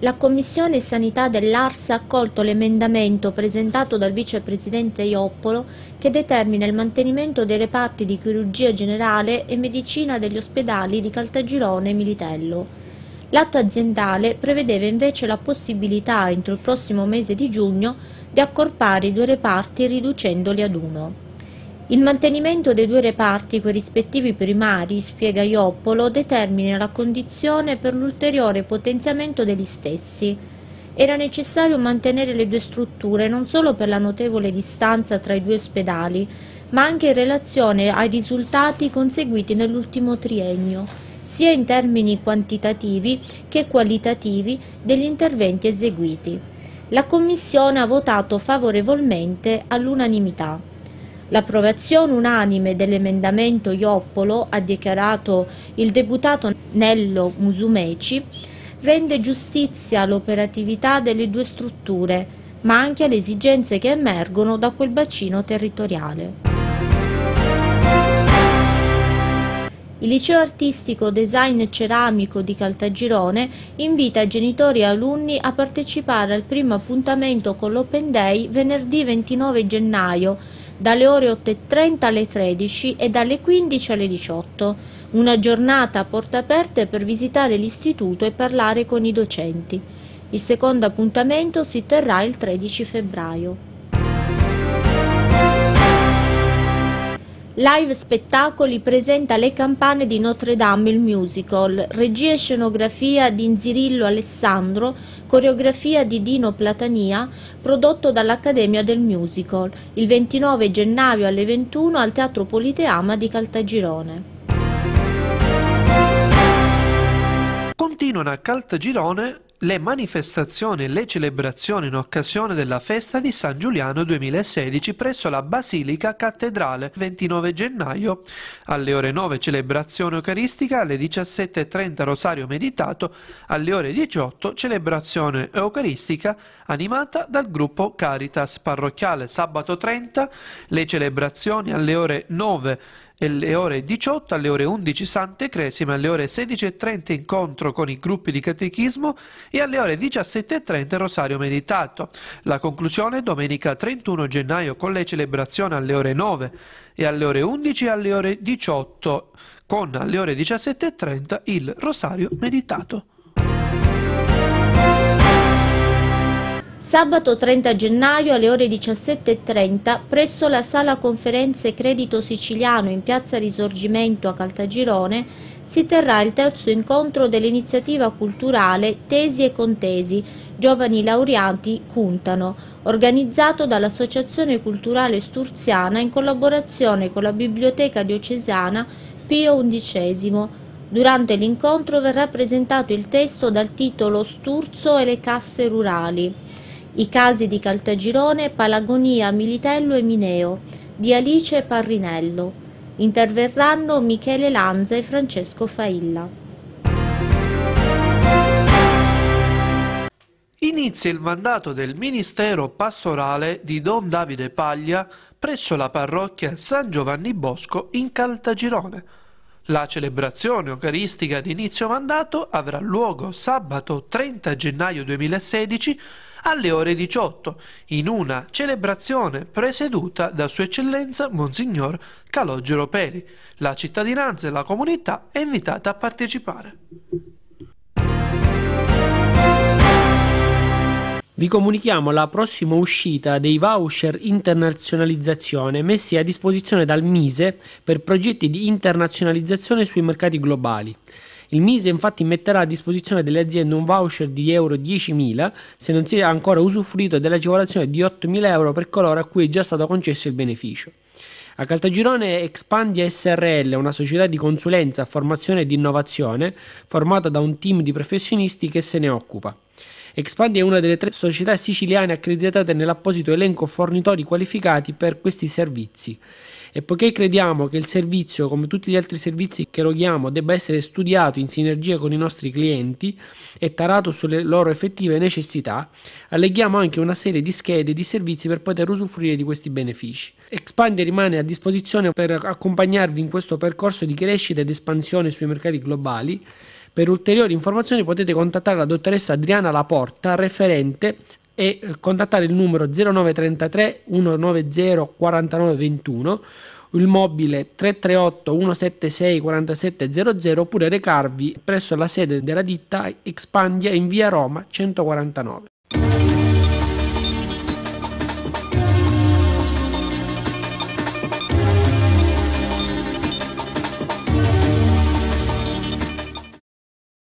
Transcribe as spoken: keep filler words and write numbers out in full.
La Commissione Sanità dell'Ars ha accolto l'emendamento presentato dal vicepresidente Ioppolo che determina il mantenimento dei reparti di chirurgia generale e medicina degli ospedali di Caltagirone e Militello. L'atto aziendale prevedeva invece la possibilità, entro il prossimo mese di giugno, di accorpare i due reparti riducendoli ad uno. Il mantenimento dei due reparti coi rispettivi primari, spiega Ioppolo, determina la condizione per l'ulteriore potenziamento degli stessi. Era necessario mantenere le due strutture non solo per la notevole distanza tra i due ospedali, ma anche in relazione ai risultati conseguiti nell'ultimo triennio, sia in termini quantitativi che qualitativi degli interventi eseguiti. La Commissione ha votato favorevolmente all'unanimità. L'approvazione unanime dell'emendamento Ioppolo, ha dichiarato il deputato Nello Musumeci, rende giustizia all'operatività delle due strutture, ma anche alle esigenze che emergono da quel bacino territoriale. Il Liceo Artistico Design Ceramico di Caltagirone invita genitori e alunni a partecipare al primo appuntamento con l'Open Day venerdì ventinove gennaio, dalle ore otto e trenta alle tredici e dalle quindici alle diciotto, una giornata a porte aperte per visitare l'istituto e parlare con i docenti. Il secondo appuntamento si terrà il tredici febbraio. Live Spettacoli presenta Le campane di Notre Dame il musical, regia e scenografia di Inzirillo Alessandro, coreografia di Dino Platania, prodotto dall'Accademia del Musical, il ventinove gennaio alle ventuno al Teatro Politeama di Caltagirone. Continuano a Caltagirone le manifestazioni e le celebrazioni in occasione della festa di San Giuliano duemilasedici presso la Basilica Cattedrale, ventinove gennaio, alle ore nove celebrazione eucaristica, alle diciassette e trenta rosario meditato, alle ore diciotto celebrazione eucaristica animata dal gruppo Caritas parrocchiale. Sabato trenta le celebrazioni alle ore nove e alle ore diciotto, alle ore undici Sante Cresime, alle ore sedici e trenta incontro con i gruppi di catechismo e alle ore diciassette e trenta rosario meditato. La conclusione domenica trentuno gennaio con le celebrazioni alle ore nove e alle ore undici e alle ore diciotto con alle ore diciassette e trenta il rosario meditato. Sabato trenta gennaio alle ore diciassette e trenta presso la Sala Conferenze Credito Siciliano in Piazza Risorgimento a Caltagirone si terrà il terzo incontro dell'iniziativa culturale Tesi e Contesi, Giovani Laureati Cuntano, organizzato dall'Associazione Culturale Sturziana in collaborazione con la Biblioteca Diocesana Pio undicesimo. Durante l'incontro verrà presentato il testo dal titolo Sturzo e le casse rurali. I casi di Caltagirone, Palagonia, Militello e Mineo, di Alice Parrinello. Interverranno Michele Lanza e Francesco Failla. Inizia il mandato del Ministero Pastorale di Don Davide Paglia presso la parrocchia San Giovanni Bosco in Caltagirone. La celebrazione eucaristica di inizio mandato avrà luogo sabato trenta gennaio duemilasedici alle ore diciotto, in una celebrazione presieduta da Sua Eccellenza Monsignor Calogero Peri. La cittadinanza e la comunità è invitata a partecipare. Vi comunichiamo la prossima uscita dei voucher internazionalizzazione messi a disposizione dal Mise per progetti di internazionalizzazione sui mercati globali. Il Mise infatti metterà a disposizione delle aziende un voucher di euro diecimila se non si è ancora usufruito dell'agevolazione di ottomila euro per coloro a cui è già stato concesso il beneficio. A Caltagirone Expandia S R L, una società di consulenza, formazione ed innovazione formata da un team di professionisti che se ne occupa. Expandia è una delle tre società siciliane accreditate nell'apposito elenco fornitori qualificati per questi servizi. E poiché crediamo che il servizio, come tutti gli altri servizi che eroghiamo, debba essere studiato in sinergia con i nostri clienti e tarato sulle loro effettive necessità, alleghiamo anche una serie di schede di servizi per poter usufruire di questi benefici. Expandia rimane a disposizione per accompagnarvi in questo percorso di crescita ed espansione sui mercati globali, Per ulteriori informazioni potete contattare la dottoressa Adriana Laporta, referente, e contattare il numero zero nove trentatré centonovanta quarantanove ventuno, il mobile tre tre otto centosettantasei quarantasette zero zero, oppure recarvi presso la sede della ditta Expandia in via Roma centoquarantanove.